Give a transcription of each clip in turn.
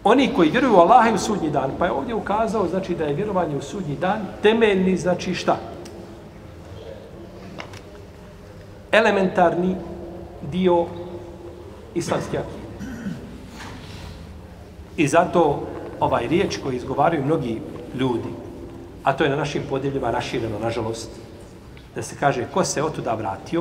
oni koji vjeruju u Allaha i u sudnji dan, pa je ovdje ukazao, znači, da je vjerovanje u sudnji dan temeljni, znači, šta? Elementarni dio islamske akide. I zato ovaj riječ koju izgovaraju mnogi ljudi, a to je na našim podjevljima rašireno, nažalost, da se kaže ko se otuda vratio,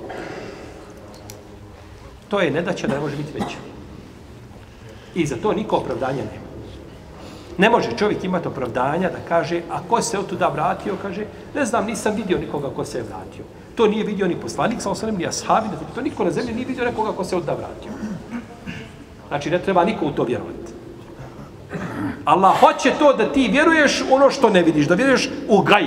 to je nedaća da ne može biti veća. I za to niko opravdanja nema. Ne može čovjek imati opravdanja da kaže, a ko se otuda vratio, kaže, ne znam, nisam vidio nikoga ko se je vratio. To nije vidio ni poslanik, ni ashabi, to niko na zemlji nije vidio nekoga ko se otuda vratio. Znači, ne treba niko u to vjerovati. Allah hoće to da ti vjeruješ ono što ne vidiš, da vjeruješ u gajb.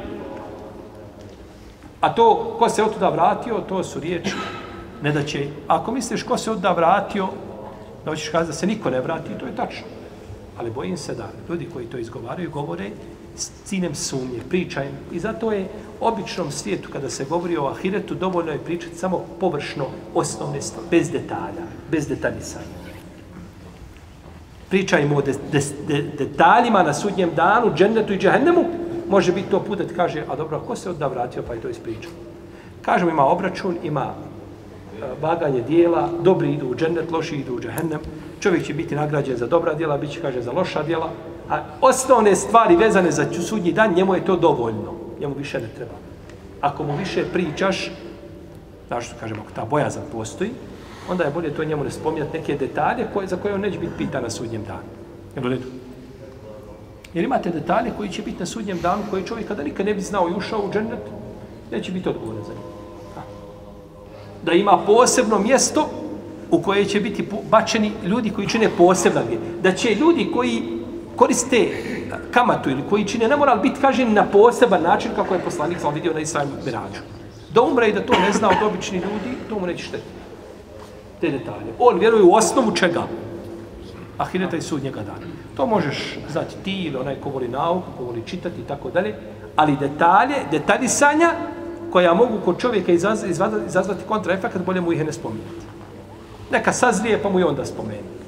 A to, ko se otuda vratio, to su riječi ne da će. Ako misliš ko se otuda vratio, da hoćeš kazati da se niko ne vrati, to je tačno. Ali bojim se da ljudi koji to izgovaraju, govore s ciljem sumnje, pričaju. I zato je u običnom svijetu, kada se govori o ahiretu, dovoljno je pričati samo površno, osnovne stvari, bez detalja, bez detaljisanja. Pričajmo o detaljima na sudnjem danu, džennetu i džehennemu, može biti to put da ti kaže, a dobro, ko se odda vratio pa je to ispričao? Kažemo, ima obračun, ima vaganje dijela, dobri idu u džennet, loši idu u džehennem, čovjek će biti nagrađen za dobra djela, bit će, kaže, za loša djela, a osnovne stvari vezane za sudnji dan, njemu je to dovoljno, njemu više ne treba. Ako mu više pričaš, znaš što kažemo, ako ta bojazan postoji, onda je bolje to njemu ne spominjati neke detalje za koje on neće biti pitan na sudnjem danu. Jel u redu? Jer imate detalje koji će biti na sudnjem danu, koji čovjek kada nikad ne bi znao i ušao u džennet, neće biti odgovoran za njih. Da ima posebno mjesto u koje će biti bačeni ljudi koji čine posebna vjera. Da će ljudi koji koriste kamatu ili koji čine, ne mora biti kaženi na poseban način kako je poslanik sam vidio na Isra Mirađu. Da umre i da to ne zna od obični ljudi, to mu neće štetiti. Te detalje. On vjeruje u osnovu čega? Ahireta i sudnjega dana. To možeš znati ti ili onaj ko voli nauku, ko voli čitati i tako dalje, ali detalje, detaljisanja koja mogu kod čovjeka izazvati kontraefekt, bolje mu ih ne spominjati. Neka sazrije pa mu i onda spomeni.